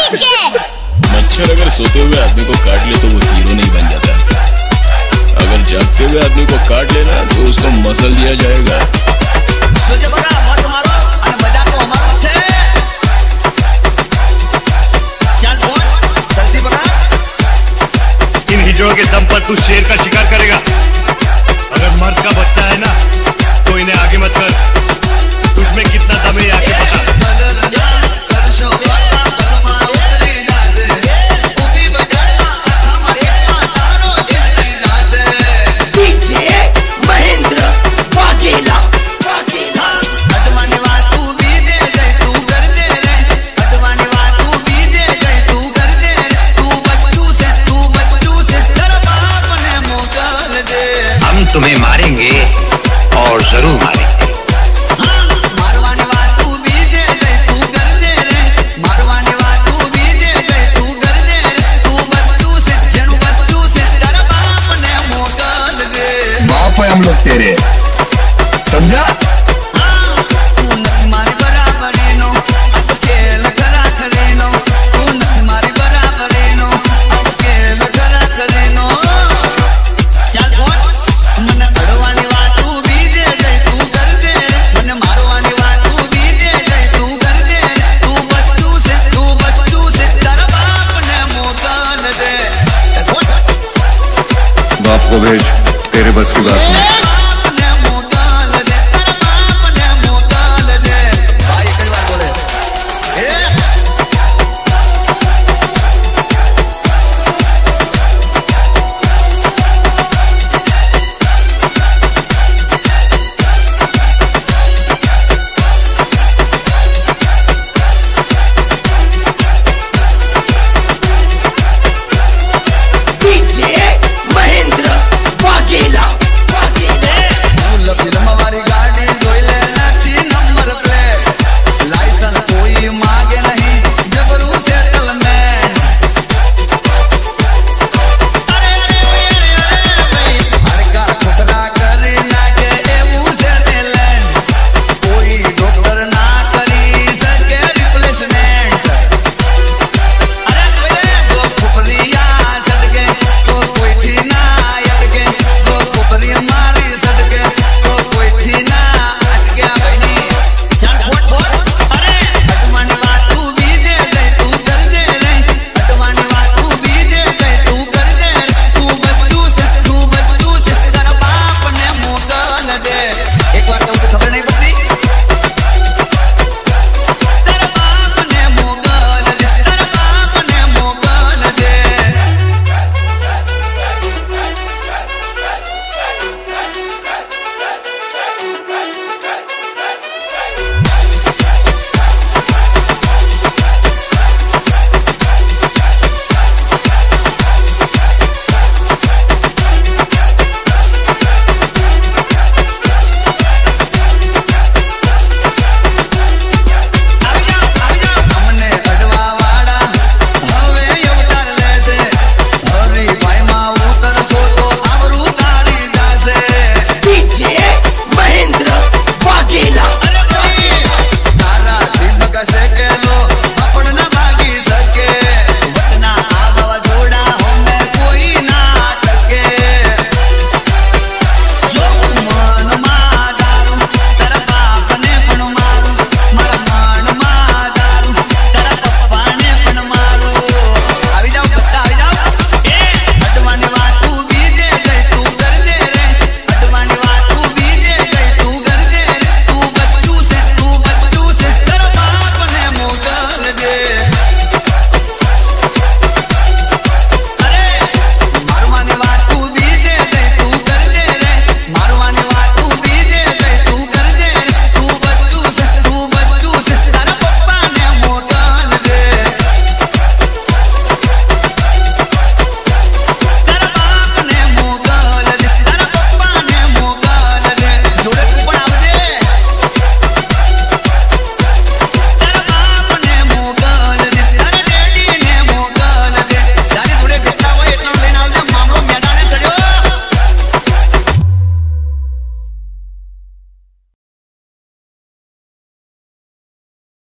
मच्छर अगर सोते हुए आदमी को काट ले तो वो हीरो नहीं बन जाता। अगर जागते हुए आदमी को काट लेना तो उसको मसल दिया जाएगा। इन हिजड़ों के दम पर तू शेर का शिकार करेगा। अगर मर्द का बच्चा है ना तो इन्हें आगे मत कर। तुझमें कितना दम है आगे बता। तुम्हें मारेंगे और जरूर मारेंगे। मारवाने वाला तू भी दे दे, तू कर दे रे। मारवाने वाला तू भी दे दे, तू कर दे रे। तू बच्चू से जनु बच्चू से तेरा बाप ने मोकल दे। बाप है हम लोग तेरे।